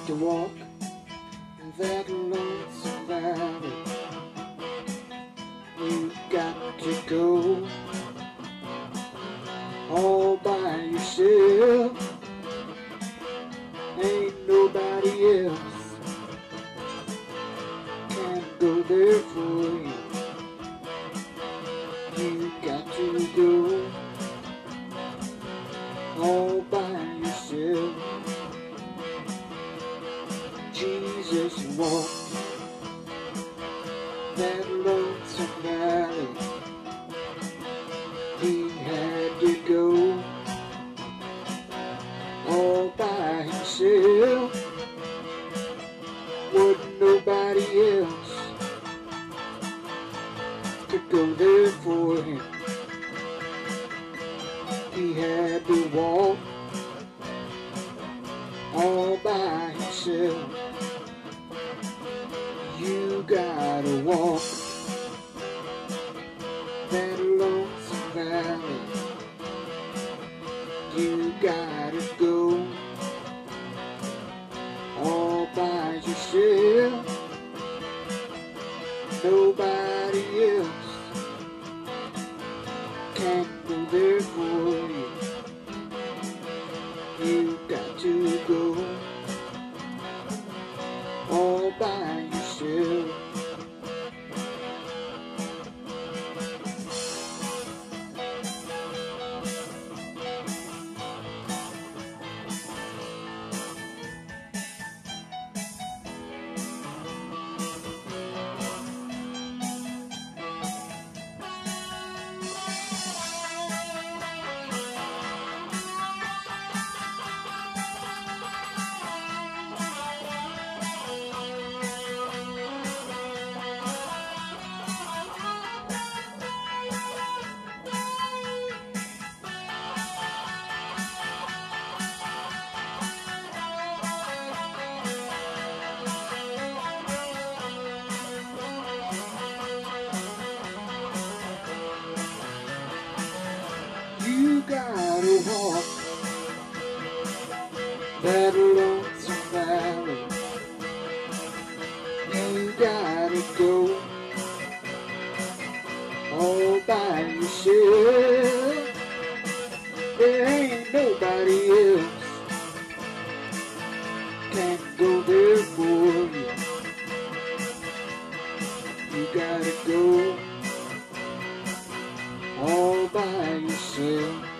got to walk in that lonesome valley. You got to go all by yourself. Ain't nobody else can go there for you. You got to go all by yourself. Jesus walked that lonesome valley. He had to go all by himself. Wasn't nobody else could go there for him. He had to walk all by himself. You gotta walk that lonesome valley. You gotta go all by yourself. Nobody else can go there for you. You got to go all by yourself. You gotta walk that lonesome valley. You gotta go all by yourself. There ain't nobody else can go there for you. You gotta go all by yourself.